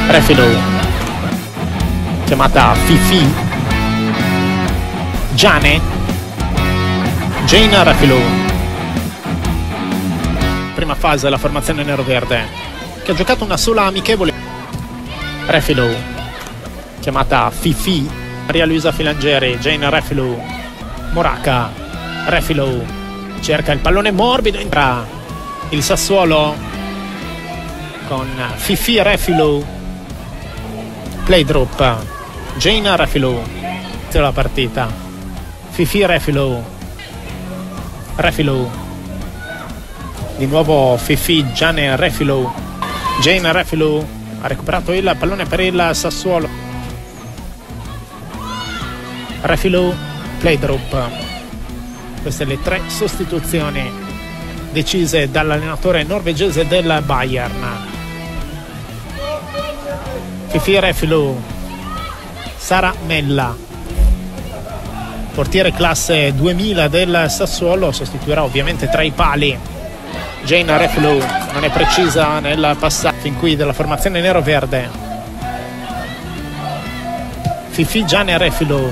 Refilo, chiamata Fifi, Jane Refilo. Prima fase della formazione nero-verde, che ha giocato una sola amichevole. Refilo, chiamata Fifi, Maria Luisa Filangeri, Jane Refilo, Moraka, Refilo, cerca il pallone morbido, entra il Sassuolo con Fifi Refilo, play drop, Jane Refilo, la partita, Fifi Refilo, di nuovo Fifi, Jane Refilo, Jane Refilo ha recuperato il pallone per il Sassuolo. Refilo, play drop. Queste le 3 sostituzioni decise dall'allenatore norvegese del Bayern. Fifi Refilo, Sara Mella, portiere classe 2000 del Sassuolo, sostituirà ovviamente tra i pali. Jane Refilo non è precisa nel passaggio fin qui della formazione nero-verde. Fifi, Jane Refilo,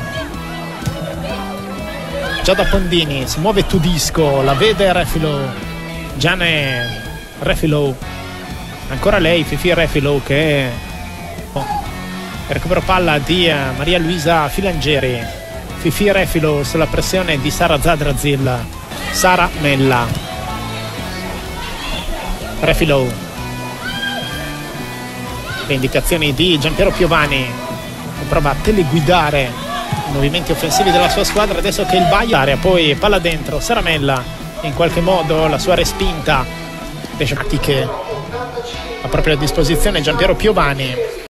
già da Pondini, si muove Tudisco, la vede Refilo, Jane Refilo, ancora lei, Fifi Refilo, che recupero palla di Maria Luisa Filangeri. Fifi Refilo sulla pressione di Sara Zadrazil. Sara Mella, Refilo, le indicazioni di Giampiero Piovani, che prova a teleguidare i movimenti offensivi della sua squadra adesso che il Bayern, poi palla dentro, Sara Mella, in qualche modo la sua respinta, che a propria disposizione Giampiero Piovani.